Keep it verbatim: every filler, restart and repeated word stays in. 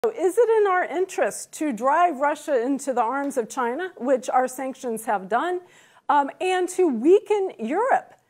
Is it in our interest to drive Russia into the arms of China, which our sanctions have done, um, and to weaken Europe?